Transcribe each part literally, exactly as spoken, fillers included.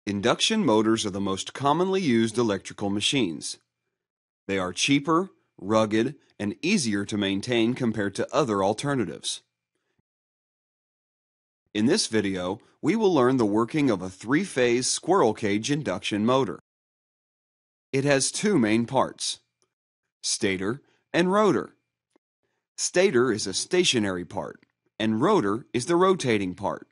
Induction motors are the most commonly used electrical machines. They are cheaper, rugged, and easier to maintain compared to other alternatives. In this video, we will learn the working of a three-phase squirrel cage induction motor. It has two main parts: stator and rotor. Stator is a stationary part, and rotor is the rotating part.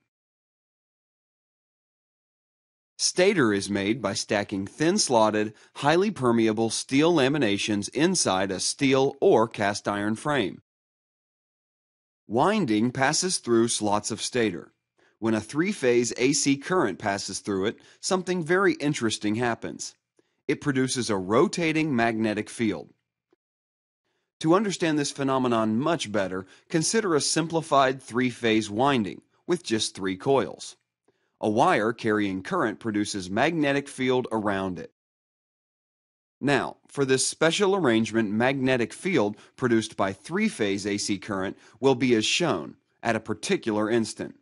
Stator is made by stacking thin-slotted, highly permeable steel laminations inside a steel or cast iron frame. Winding passes through slots of stator. When a three-phase A C current passes through it, something very interesting happens. It produces a rotating magnetic field. To understand this phenomenon much better, consider a simplified three-phase winding with just three coils. A wire carrying current produces magnetic field around it. Now, for this special arrangement, magnetic field produced by three-phase A C current will be as shown at a particular instant.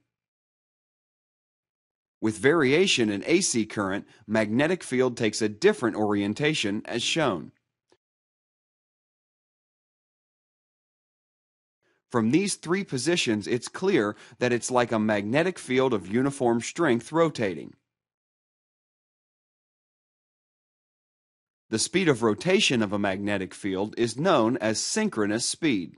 With variation in A C current, magnetic field takes a different orientation as shown. From these three positions, it's clear that it's like a magnetic field of uniform strength rotating. The speed of rotation of a magnetic field is known as synchronous speed.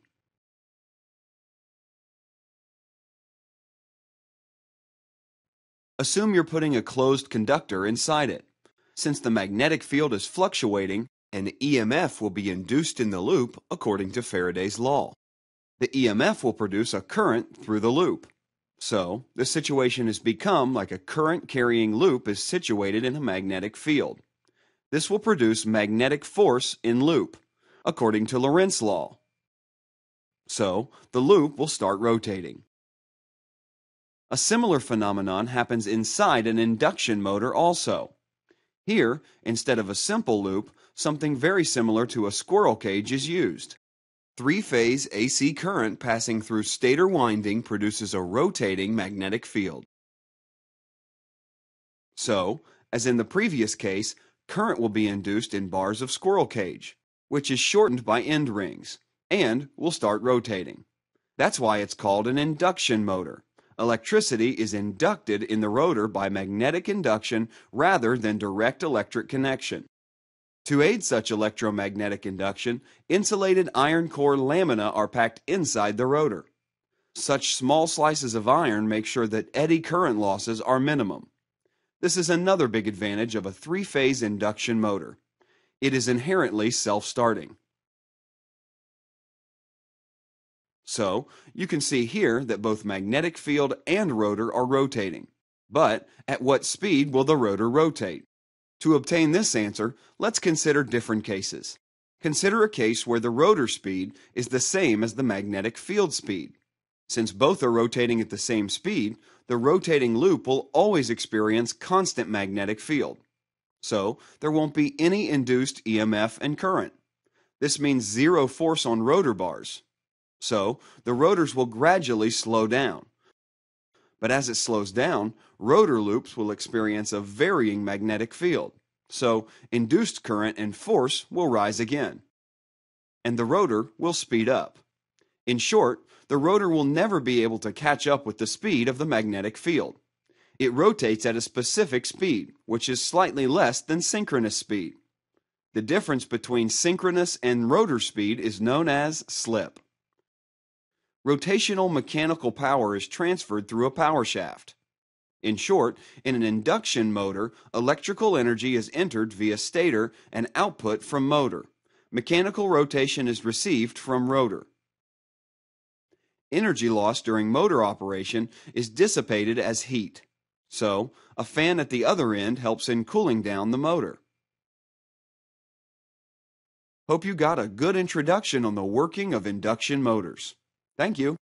Assume you're putting a closed conductor inside it. Since the magnetic field is fluctuating, an E M F will be induced in the loop according to Faraday's law. The E M F will produce a current through the loop. So, the situation has become like a current-carrying loop is situated in a magnetic field. This will produce magnetic force in loop, according to Lorentz law. So, the loop will start rotating. A similar phenomenon happens inside an induction motor also. Here, instead of a simple loop, something very similar to a squirrel cage is used. Three-phase A C current passing through stator winding produces a rotating magnetic field. So, as in the previous case, current will be induced in bars of squirrel cage, which is shortened by end rings, and will start rotating. That's why it's called an induction motor. Electricity is inducted in the rotor by magnetic induction rather than direct electric connection. To aid such electromagnetic induction, insulated iron core lamina are packed inside the rotor. Such small slices of iron make sure that eddy current losses are minimum. This is another big advantage of a three-phase induction motor. It is inherently self-starting. So, you can see here that both magnetic field and rotor are rotating. But at what speed will the rotor rotate? To obtain this answer, let's consider different cases. Consider a case where the rotor speed is the same as the magnetic field speed. Since both are rotating at the same speed, the rotating loop will always experience constant magnetic field. So, there won't be any induced E M F and current. This means zero force on rotor bars. So, the rotors will gradually slow down. But as it slows down, rotor loops will experience a varying magnetic field. So, induced current and force will rise again. And the rotor will speed up. In short, the rotor will never be able to catch up with the speed of the magnetic field. It rotates at a specific speed, which is slightly less than synchronous speed. The difference between synchronous and rotor speed is known as slip. Rotational mechanical power is transferred through a power shaft. In short, in an induction motor, electrical energy is entered via stator and output from motor. Mechanical rotation is received from rotor. Energy loss during motor operation is dissipated as heat. So, a fan at the other end helps in cooling down the motor. Hope you got a good introduction on the working of induction motors. Thank you.